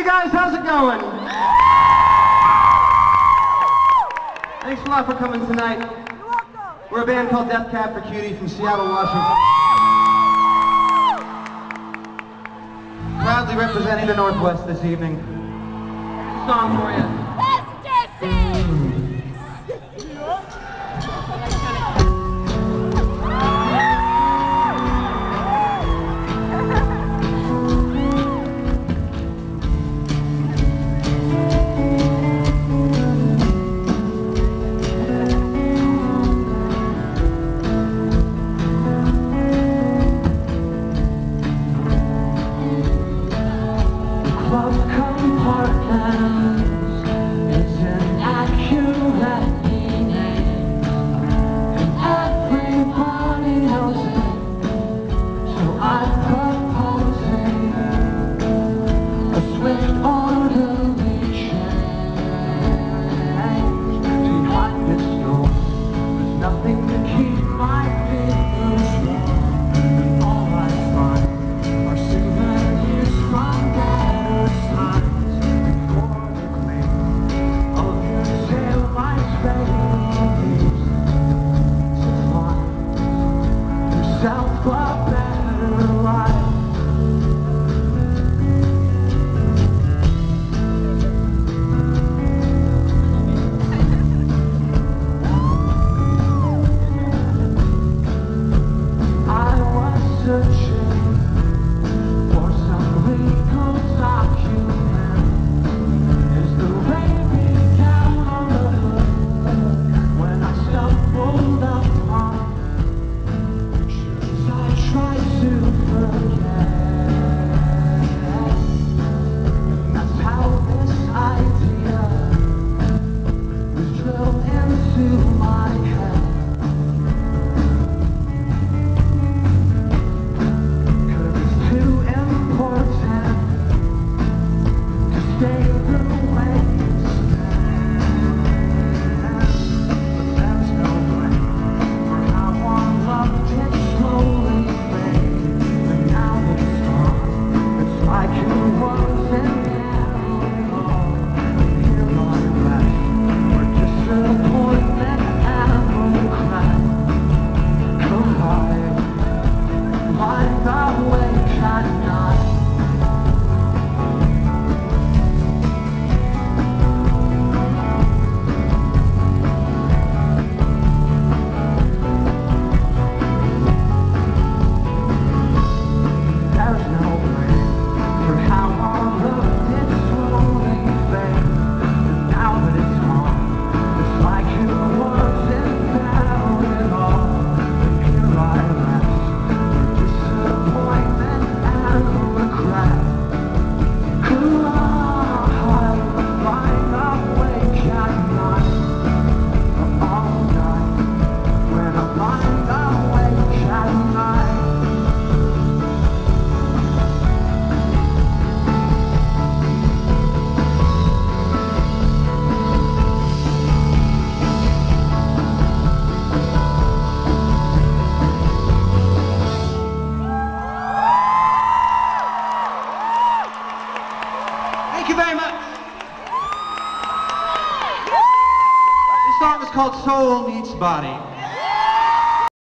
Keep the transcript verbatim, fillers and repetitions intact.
Hey guys, how's it going? Thanks a lot for coming tonight. We're a band called Death Cab for Cutie from Seattle, Washington. Proudly representing the Northwest this evening. A song for you. Thank you very much. This song is called Soul Meets Body.